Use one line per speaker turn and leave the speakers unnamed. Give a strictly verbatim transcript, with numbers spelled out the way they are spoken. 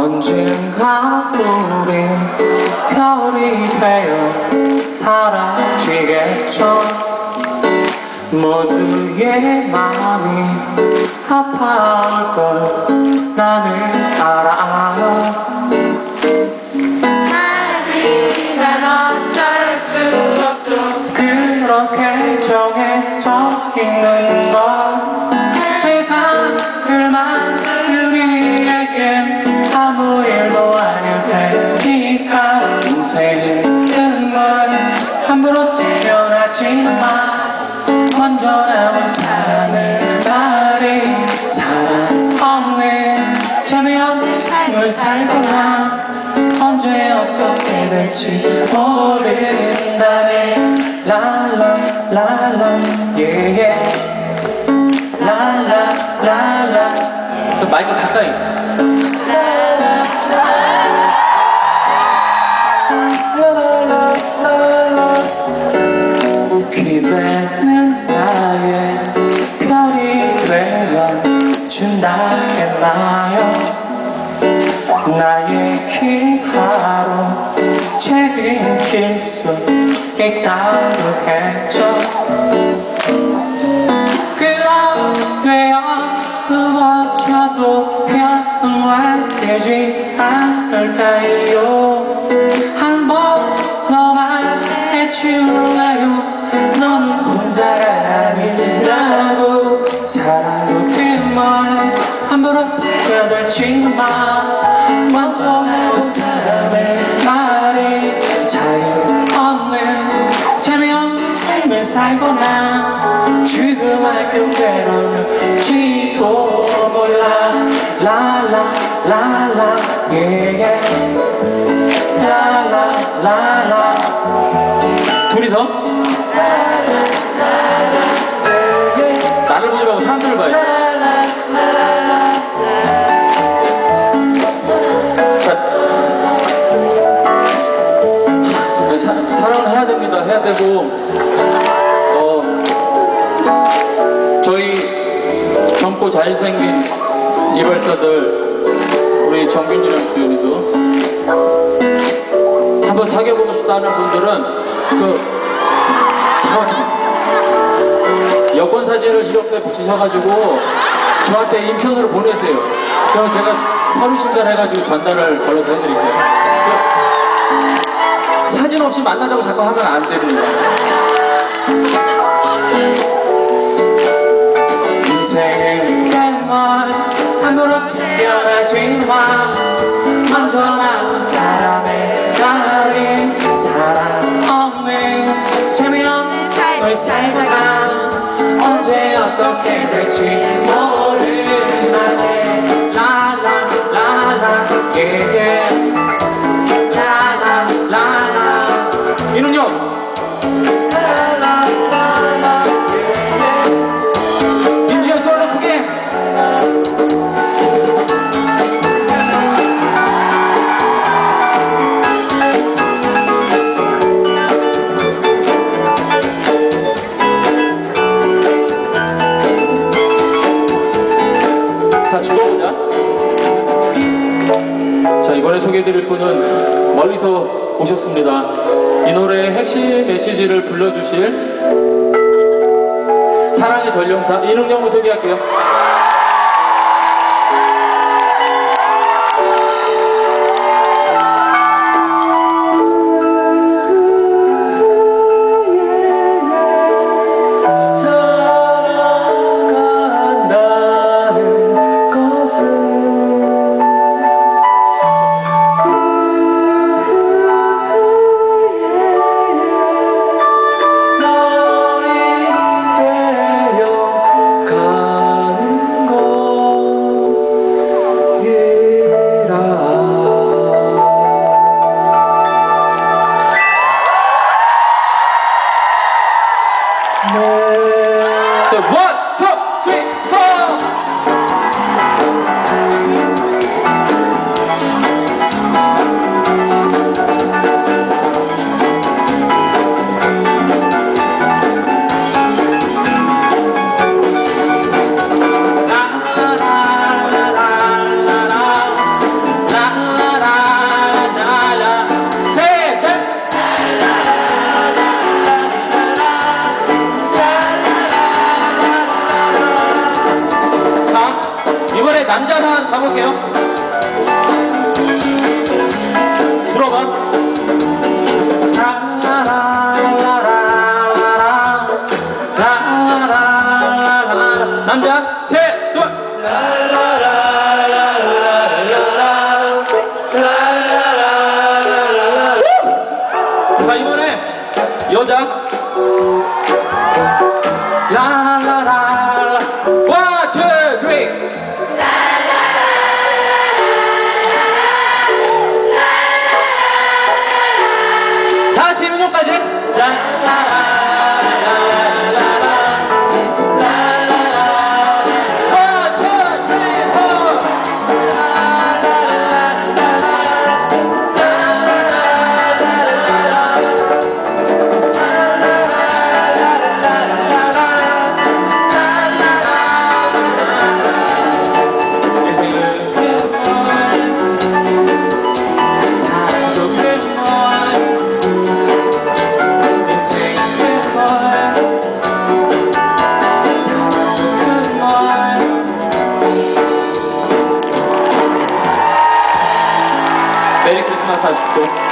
언젠가 우리 별이 되어 사라지겠죠. 모두의 마음이 아파올 걸 나는 알아요.
하지만 어쩔 수 없죠.
그렇게 정해져 있는 걸 세상을 만들 우리에겐 아무 일도 아닐 테니까. 인생은 말 함부로 태어나지 마. 먼저 나온 사람의 말이 사랑 없는 재미없는 삶을 살거나 언제 어떻게 될지 모른다네. 랄라 랄라 예예 랄라 랄라. 저 마이크 가까이. 랄라 랄라 랄라. 기대는 나의 별이 되어 준다겠나요. 나의 기하로 책임질 수 있다고 했죠. 그런데요 그것저도 변화되지 않을까요. 한 번만 해줄래요. 너는 혼자가 아니라고. 사랑도 그만 함부로 뛰어들지 마. 먼저 나올 사람의 말이 자유 없는 재미없는 삶을 살거나 죽음할 그대로일지도 몰라. 랄라 랄라 예예 랄라 랄라. 둘이서 나를 보지 말고 사람들을 봐야지. 자, 사, 사랑을 해야 됩니다. 해야 되고 어, 저희 젊고 잘생긴 이발사들 우리 정균이랑 주연이도 한번 사귀어보고 싶다는 분들은 그 잠깐만 잠깐만 여권 사진을 이력서에 붙이셔가지고 저한테 인편으로 보내세요. 그럼 제가 서류 심사해가지고 전달을 걸러서 해드릴게요. 그 사진 없이 만나자고 자꾸 하면 안 됩니다. 인생은 갈 함부로 태어나지 마. 먼저 나온 사람의 말이 사랑 없는 재미없는 삶을 살다가 언제 어떻게 될지 모르나네. 라라 라라 예예 라라 라라. 이는요 라라 라라 예예. 임지연 솔로 크게. 자, 죽어보자. 자, 이번에 소개해드릴 분은 멀리서 오셨습니다. 이 노래의 핵심 메시지를 불러주실 사랑의 전령사 이능영을 소개할게요. 한번 가볼게요. 들어봐. 남자 셋, 둘. 자, 이번에 여자. 라라라라. 원, 투, 쓰리. 다 같이 음역까지. 메리 크리스마스 하십시오.